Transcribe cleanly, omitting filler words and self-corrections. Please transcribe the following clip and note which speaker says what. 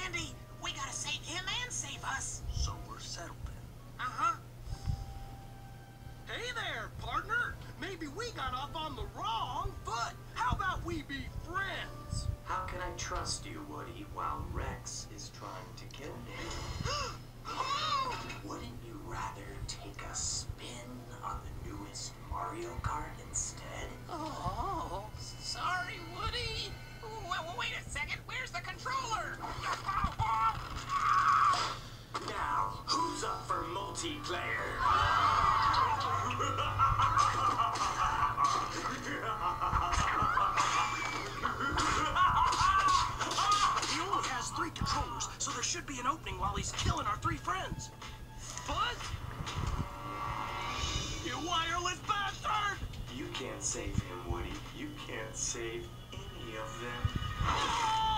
Speaker 1: Andy, we gotta save him and save us.
Speaker 2: So we're settled then.
Speaker 1: Uh-huh.
Speaker 3: Hey there, partner. Maybe we got off on the wrong foot. How about we be friends?
Speaker 4: How can I trust you, Woody, while Rex is trying to kill me? Wouldn't you rather take a spin on the newest Mario Kart instead?
Speaker 1: Oh, sorry, Woody. Wait a second, where's the controller?
Speaker 4: Now, who's up for multiplayer?
Speaker 3: He only has 3 controllers, so there should be an opening while he's killing our 3 friends. But you wireless bastard!
Speaker 4: You can't save him, Woody. You can't save any of them.